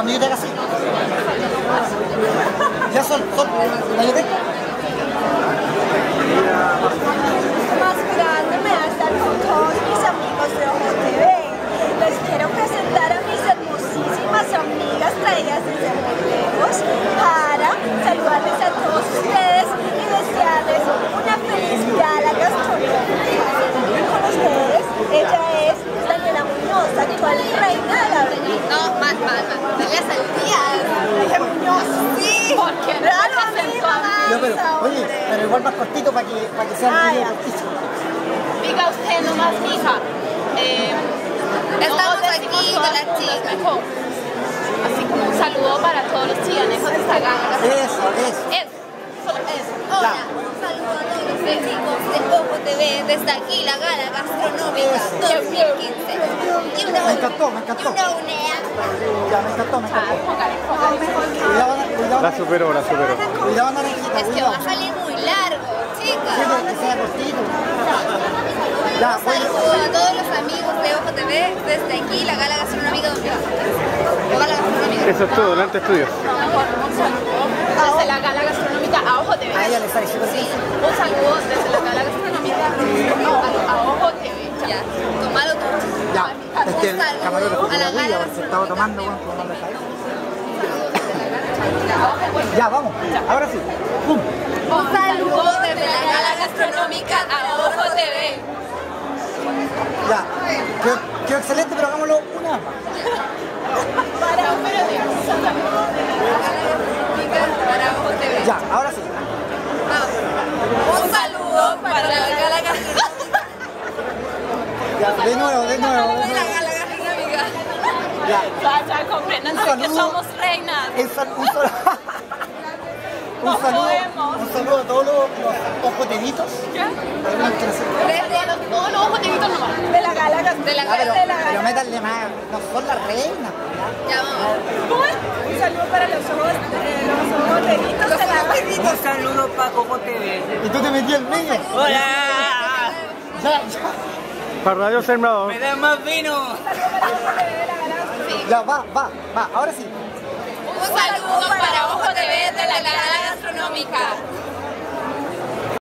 cuando yo te haga así. Ya son, ¿la yo tengo? Más grande me va a estar con todos mis amigos de Ojo TV. Les quiero presentar a mis hermosísimas amigas traídas desde muy lejos para saludarles a todos ustedes y desearles una feliz gala gastronómica. Con ustedes, ella es Daniela Muñoz, actual reina de la belleza. No, más. Daniela Saldías. Daniela Muñoz, sí. Porque Claro, amiga, más. No, oye, pero igual más cortito para que sea un video cortito. Diga usted nomás, hija. Estamos aquí con las chicas. Así como un saludo para todos los chilanejos de esta gala. Eso. Solo eso. Hola, un saludo a todos los chicos de Ojo TV, desde aquí la gala gastronómica 2015. Me encantó. Ya, me encantó. Cuidado, La superó. Cuidado, naranjita, Es que va a salir muy largo, chicas. que sea cortito. Ya, Un saludo a todos los amigos de Ojo TV, desde aquí la gala gastronómica 2015. La gala gastronómica. Eso es todo, delante estudios. Un saludo desde la gala gastronómica a Ojo TV. a ella le está diciendo así. Un saludo desde la gala gastronómica a Ojo TV. Ya, tomalo tú. Ya, Un saludo camarógrafo a la gala se estaba tomando, bueno, tomando el país. TV. Ya, vamos, ahora sí. ¡Pum! Un saludo desde la gala gastronómica a Ojo TV. Ya, quedó excelente, pero hagámoslo una vez más. Para Ojo TV. Ya, ahora sí. Un saludo para la gala gastronómica. Ya, de nuevo. La gala gastronómica. Ya, Ya comprendan Un que saludo. somos reinas. un saludo a todos los ojotenitos. ¿Ya? Desde Todos los ojos tenitos nomás. de la gala gastronómica. Pero métanle más, no son las reinas. Ya vamos. ¿Cómo es? Un saludo para los ojos negritos de la gala. Un saludo para Coco TV. Y tú te metí en medio. ¡Hola! Ya. Para Radio Sembrado. ¡Me dan más vino! Ya, va, ahora sí. Un saludo para Ojo TV de la gala gastronómica.